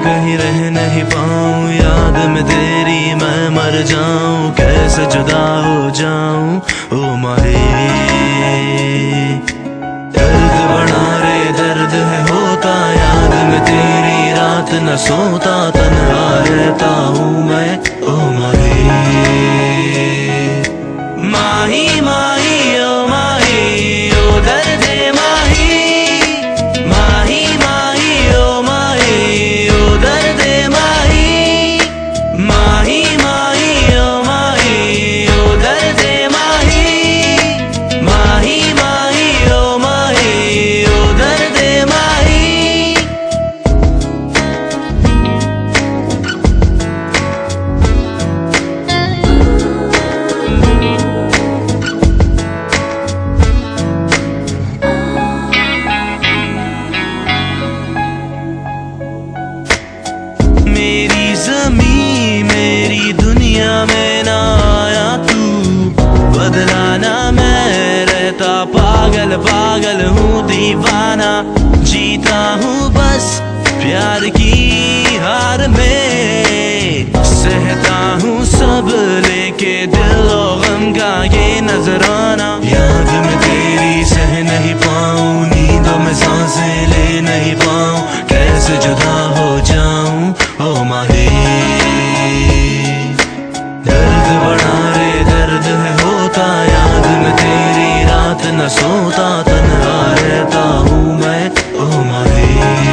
कहीं रह नहीं पाऊं, याद में तेरी मैं मर जाऊं, कैसे जुदा हो जाऊं ओ माही। दर्द बड़ा रे दर्द है होता, याद में तेरी रात न सोता, तन्हा रहता हूँ मैं ओ माही। माही माही ओ माही ओ दर्दे माही, माही माही ओ माही ओ दर्दे माही, माही माही ओ माही ओ दर्दे माही, माही माही ओ माही ओ दर्दे माही। मेरी ज़मीं मेरी दुनिया में ना आया तू, बदला ना मैं रहता पागल पागल हूँ दीवाना, जीता हूँ बस प्यार की हार में, सहता हूँ सब लेके दिल और गम का ये नजराना। याद में तेरी सह नहीं पाऊँ, नींदों में सांसें ले नहीं पाऊँ, कैसे जुदा हो जाऊं ओ माही। दर्द बड़ा रे दर्द है होता, याद में तेरी रात न सोता, तन्हा रहता हूँ मैं ओ माही।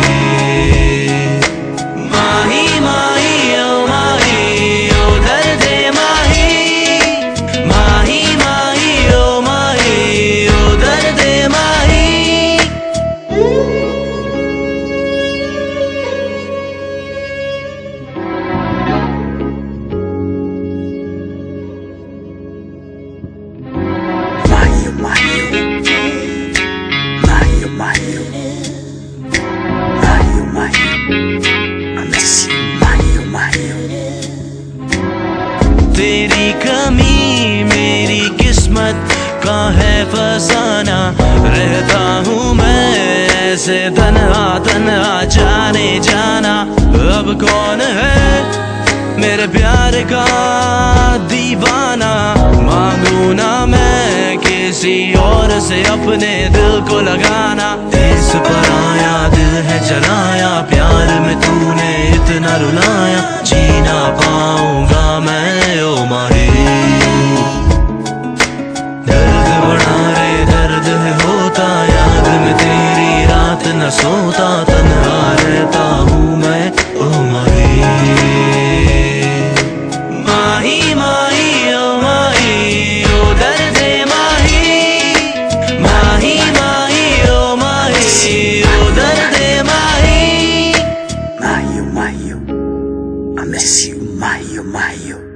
माही माही ओ माही ओ दर्दे माही, माही माही ओ माही ओ दर्दे माही। तेरी कमी मेरी किस्मत का है फसाना, रहता हूँ मैं ऐसे तन्हा तन्हा जाने जाना। अब कौन है मेरे प्यार का दीवाना, मांगू ना मैं किसी और से अपने दिल को लगाना। इस पर आया दिल है जलाया, प्यार में तूने इतना रुलाया, जी ना पाऊंगा मैं ओ माही। दर्द बड़ा रे दर्द है होता, याद में तेरी रात न सोता, तन्हा रहता हूँ मैं ओ माही। माही माही ओ माही ओ दर्दे माही, माही माही ओ माही ओ दर्दे माही। Mahi, oh Mahi, I miss you, Mahi, oh Mahi.